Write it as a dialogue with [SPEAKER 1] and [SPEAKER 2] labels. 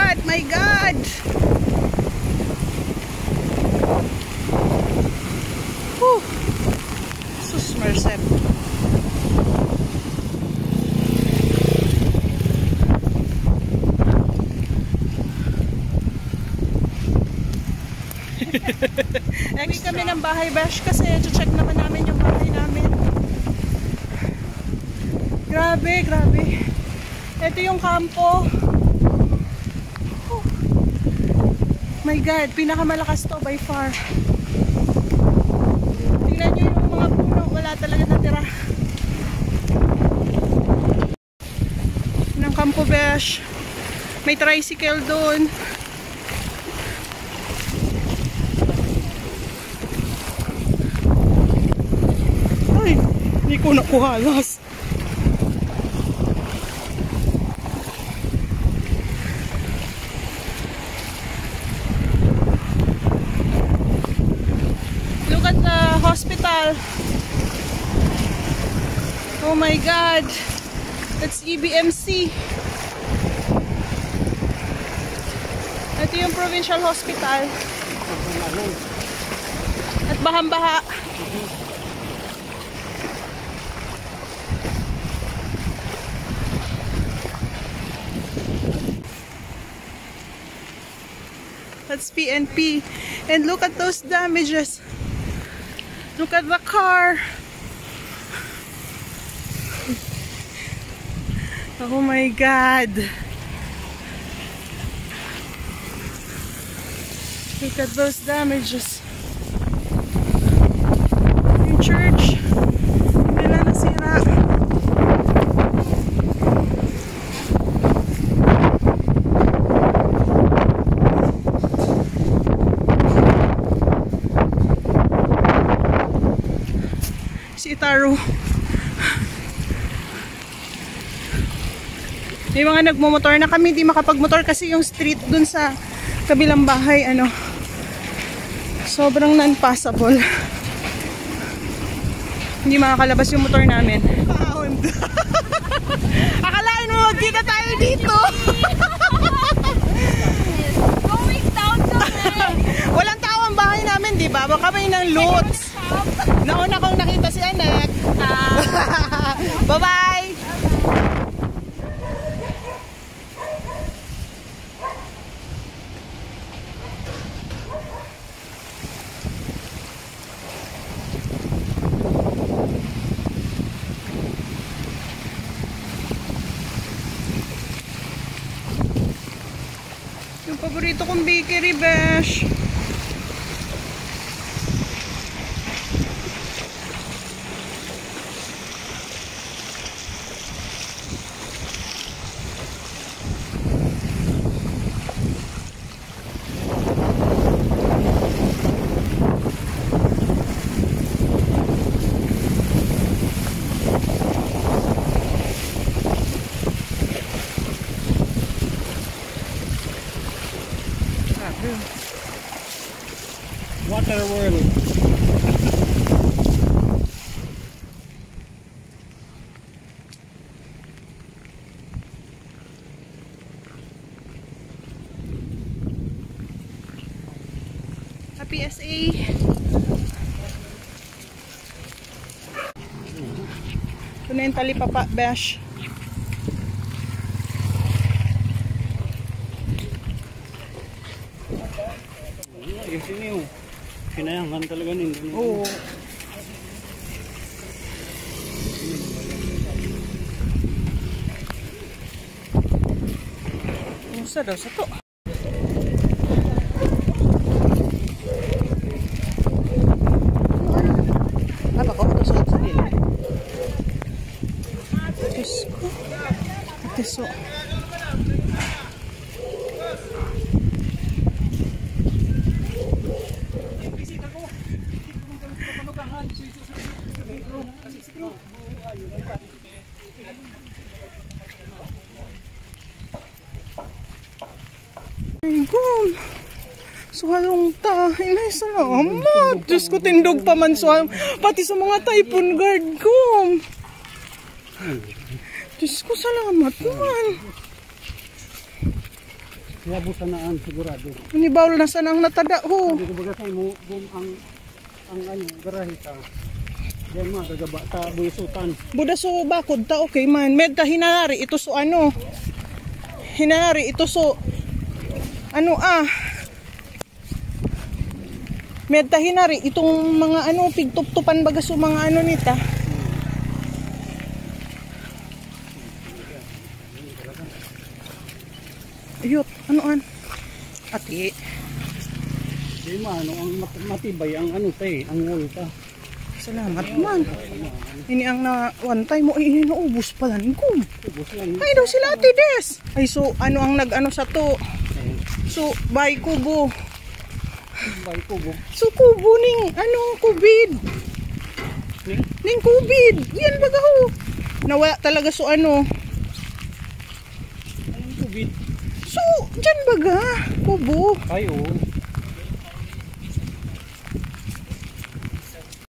[SPEAKER 1] God! My God! Whew! Sus merced. Next kami ng bahay, Besh, kasi check naman namin yung bahay namin. Grabe, grabe. Ito yung kampo. Oh my God, pinakamalakas to by far. Tingnan nyo yung mga puno, wala talaga natira. Ng kampo, Besh. May tricycle doon. Ay, hindi ko nakuhalas. Look at the hospital. Oh my God. That's EBMC. Ito yung provincial hospital. At bahang-baha. That's PNP. And look at those damages. Look at the car. Oh my God. Look at those damages. Yung church, hindi na nasira. Si Itaro. May mga nagmumotor na, kami di makapagmotor kasi yung street dun sa kabilang bahay, sobrang non-passable. Hindi makakalabas yung motor namin. Akalain mo magkita tayo dito.
[SPEAKER 2] Going down
[SPEAKER 1] Walang tao ang bahay namin, di ba? Baka may ng loot. Nauna kong nakita si anak. Bye-bye! Yung paborito kong bakery, Besh.
[SPEAKER 3] Water world.
[SPEAKER 1] PSA. Ito na yung talipapa, Besh.
[SPEAKER 3] Yung siniw. Pinayangan talaga nito.
[SPEAKER 1] Oo. Musa daw sa to. Apa ko ito sa nila? Diyos ko. Atiso. Ayun. Suhalong ta. Inay, salamat. Diyos ko, tindog pa man suhalong. Pati sa mga typhoon guard ko. Diyos ko, salamat man.
[SPEAKER 3] Labo sanaan sigurado.
[SPEAKER 1] Inibawal na sana ang natada ho.
[SPEAKER 3] Sabi ko baga tayo mo ang ano, garahe ta. Diyan mga gagaba ta buyusutan.
[SPEAKER 1] Buda so bakod ta okay man. Med ta hinari ito so ano. Hinari ito so ano Med ta hinari itong mga ano pigtuptupan baga so mga ano nita. Ayot, anoan? Ati.
[SPEAKER 3] Di ano ang matibay ang ano tay, ang wall ta.
[SPEAKER 1] Salamat man. Ini ang na one time mo inuubos pala ni Kum.
[SPEAKER 3] Ubos lang.
[SPEAKER 1] Ay daw sila Ate Des. Ay so ano ang nag-ano sa to? So bay kubo.
[SPEAKER 3] Bay kubo.
[SPEAKER 1] So kubo ning anong COVID. Ning COVID. Yan baga ho. Nawala talaga so ano.
[SPEAKER 3] Anong COVID?
[SPEAKER 1] So, dyan baga, kubo.
[SPEAKER 3] Ay, oo.